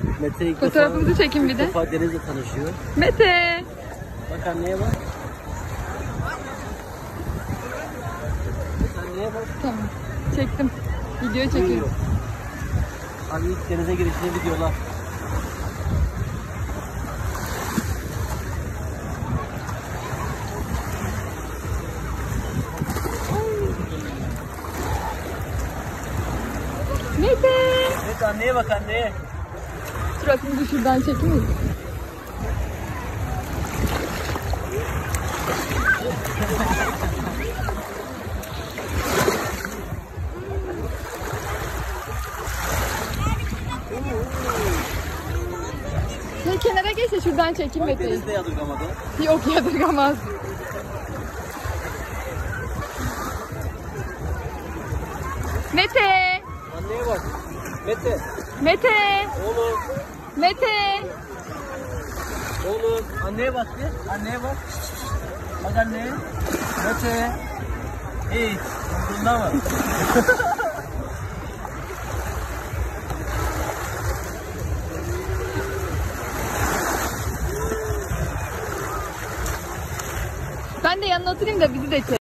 Mete ilk Fotoğrafımızı çekin bir de. İlk defa Deniz'le tanışıyor. Mete. Bak anneye bak. Anneye bak. Tamam. Çektim. Video çekiyorum. Hadi ilk denize girişine videolar. Mete. Evet anneye bak anneye. Suratımızı şuradan çekeyim mi? Sen kenara geç de şuradan çekeyim Mete'yi. Deniz de yadırgamadı. Yok yadırgamaz. Mete! Anneye bak. Mete. Mete! Oğlum. Mete! Oğlum. Anneye bak bir. Anneye bak. Bak anneye. Mete. Hey. Bunda mı? Ben de yanına oturayım da bizi de çek.